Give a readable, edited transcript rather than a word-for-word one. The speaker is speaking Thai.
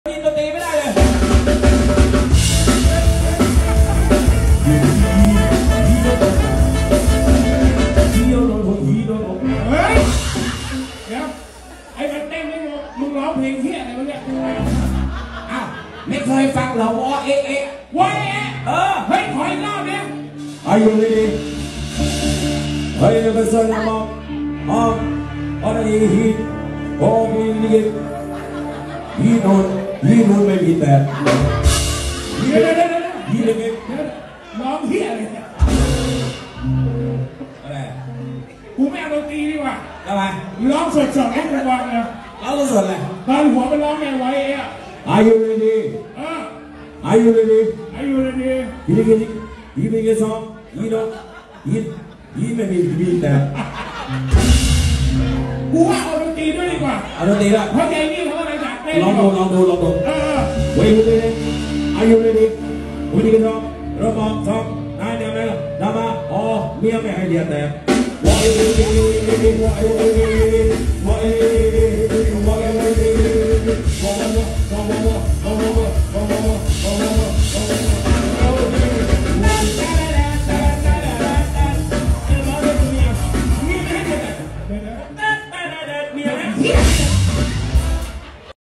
ยินดนตรีไม่ได้เลยเฮ้ยเดี๋ยวไอ้มันเต้นนี่มึงร้องเพลงเฮี้ยอะไรวะเนี่ยอ้าวไม่เคยฟังเหรอวอเอะวอเอะเฮ้ยขออีกรอบเนี่ยอายุเลยดิเฮ้ยเป็นส่วนละมองอะไรฮีโอ้มีนี่ฮีโนนไม่มีแต่เดี๋ยวฮีเลยไงร้องเฮี้ยอะไรเนี่ยอะไรกูไม่เอาดนตรีดีกว่าทำไมร้องสดๆให้กูฟังเลยร้องสดเลยตอนหัวมันร้องไงไว้อะ Are you ready Are you ready Are you ready ฮีไม่มีซองฮีโนฮีไม่มีแต่กูว่าเอาดนตรีด้วยดีกว่าเอาดนตรีละเพราะใจนี่เขาอะไรจากเต้นลองดูเว้ยAre you ready วันนี้กันซองระบำซองนายเนี่ยไหมล่ะดามาอ๋อเมียไม่ให้เรียนแต่ว